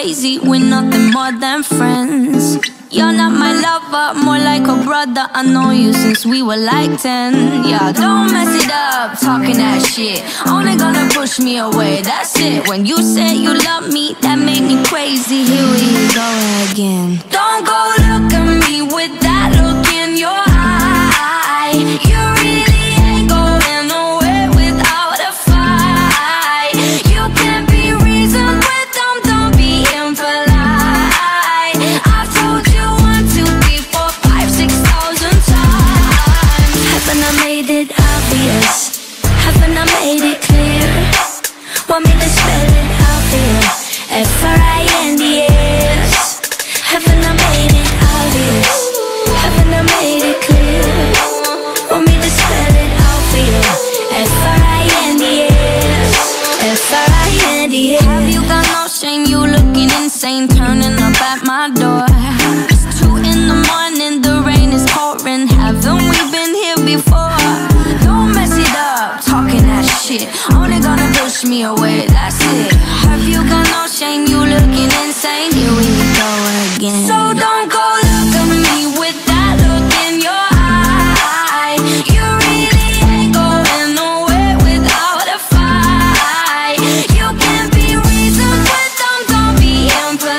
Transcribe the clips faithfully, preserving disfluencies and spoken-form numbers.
crazy, we're nothing more than friends. You're not my lover, more like a brother. I know you since we were like ten. Yeah, don't mess it up, talking that shit. Only gonna push me away, that's it. When you said you love me, that made me crazy. Here we go again. Don't go look at me with that look in your eye. You really ain't going nowhere without a fight. You can't be reasoned with them, don't be impolite. I've told you one, two, three, four, five, six thousand times. Haven't I made it obvious? Haven't I made it clear? Want me to spell it out for you? F R I N D S. Haven't I made it obvious? Haven't I made it clear? Want me to spell it out for you? F R I N D S. F R I N D S. Have you got no shame? You looking insane, turning up at my door. It's two in the morning, the rain is pouring. Haven't we been here before? Don't mess it up, talking that shit. Only gonna push me away, that's it. Have you got no shame? You looking insane. Here we go again. So don't go look at me with that look in your eye. You really ain't going nowhere without a fight. You can't be reasoned with them, don't be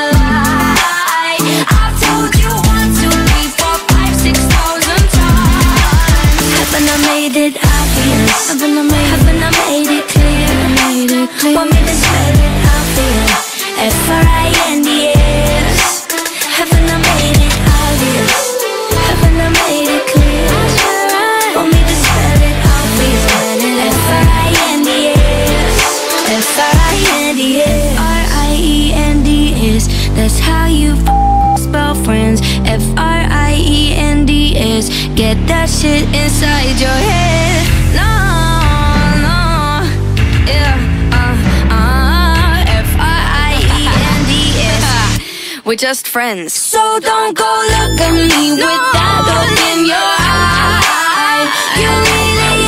impolite. I've told you one, two, three, four, five, six thousand times. Haven't I made it obvious? Haven't I made, haven't I made it clear? Made it clear. Want me to spell it out for you? F R I N D S. Haven't I made it obvious? Haven't I made it clear? Want me to spell it out for you? F R I N D S. F R I N D S. F R I E N D S. That's how you f spell friends. F R I E N D S. Get that shit inside your head. No, no, yeah, uh, uh, F R I E N D S. We're just friends. So don't go look at me no, with that look in your eye. You really